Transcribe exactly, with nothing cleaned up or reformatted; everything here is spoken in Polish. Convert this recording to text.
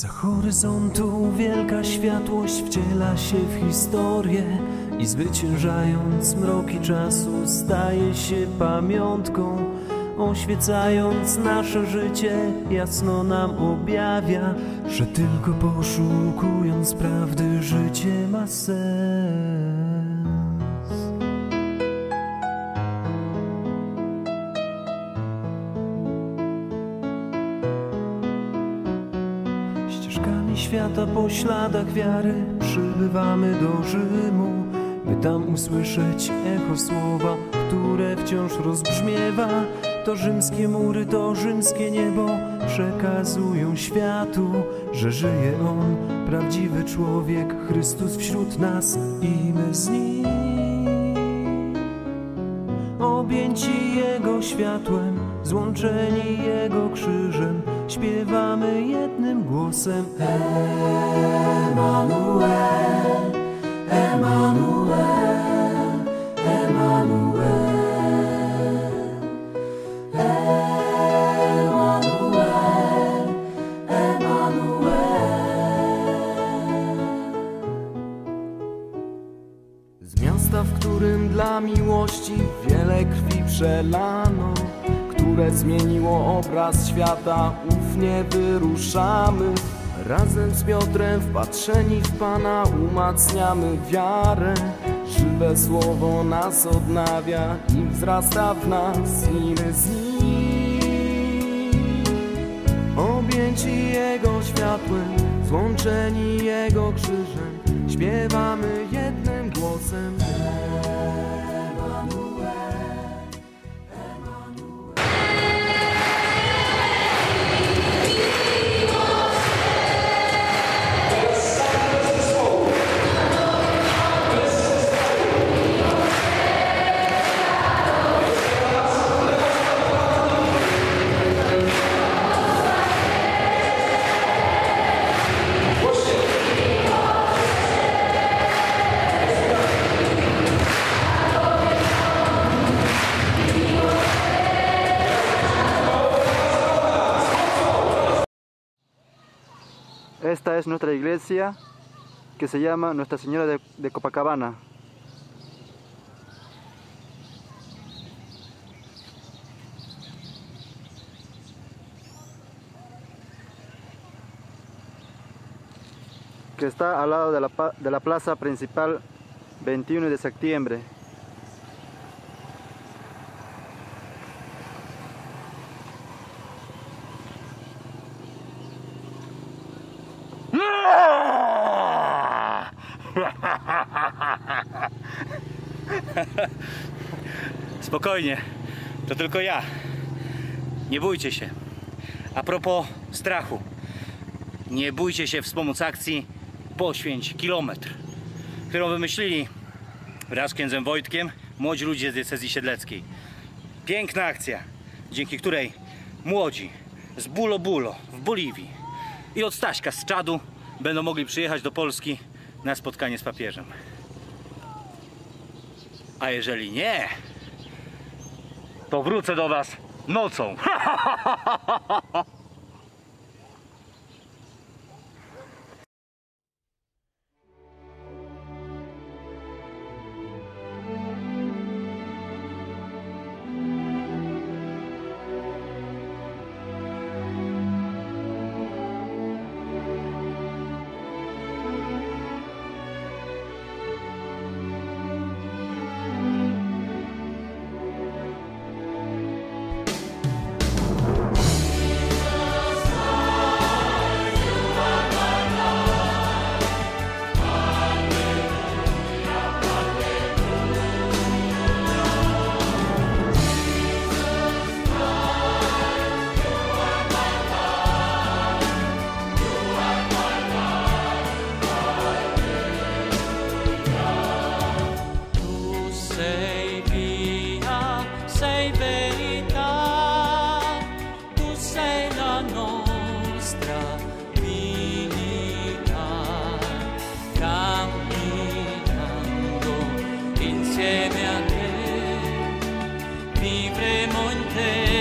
Za horyzontu wielka światłość wciela się w historię i zwyciężając mroki czasu staje się pamiątką. Oświecając nasze życie, jasno nam objawia, że tylko poszukując prawdy życie ma sens. Ścieżkami świata po śladach wiary przybywamy do Rzymu, by tam usłyszeć echo słowa, które wciąż rozbrzmiewa. To rzymskie mury, to rzymskie niebo przekazują światu, że żyje On, prawdziwy człowiek, Chrystus wśród nas i my z Nim. Objęci Jego światłem, złączeni Jego krzyżem, śpiewamy jednym głosem: Emanuel, Emanuel, Emanuel. Z miasta, w którym dla miłości wiele krwi przelano, które zmieniło obraz świata, ufnie wyruszamy. Razem z Piotrem wpatrzeni w Pana umacniamy wiarę. Żywe słowo nas odnawia i wzrasta w nas i my z Nim. Objęci Jego światłem, złączeni Jego krzyżem, śpiewamy jednym głosem: Esta es nuestra iglesia, que se llama Nuestra Señora de, de Copacabana. Que está al lado de la, de la plaza principal veintiuno de septiembre. Spokojnie, to tylko ja. Nie bójcie się. A propos strachu, nie bójcie się wspomóc akcji Poświęć kilometr, którą wymyślili wraz z księdzem Wojtkiem młodzi ludzie z diecezji siedleckiej. Piękna akcja, dzięki której młodzi z Bulo Bulo w Boliwii i od Staśka z Czadu będą mogli przyjechać do Polski na spotkanie z papieżem. A jeżeli nie, to wrócę do was nocą. Insieme a te vivremo in te.